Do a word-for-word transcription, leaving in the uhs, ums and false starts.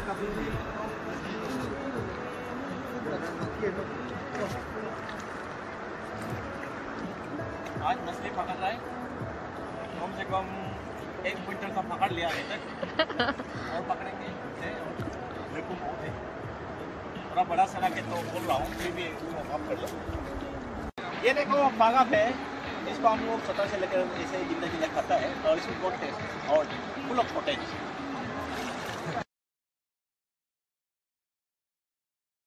आज मछली पकड़ रहा है, कम से कम एक क्विंटल का पकड़ लिया अभी तक और पकड़ेंगे। मेरे को बहुत है, थोड़ा बड़ा सड़ा के तो बोल रहा हूँ, फिर भी काम कर लो। ये देखो पागप है, इसको हम लोग छोटा से लेकर ऐसे जिंदा जिंदा खाता है और इसमें बहुत टेस्ट और फुल ऑफ प्रोटीन।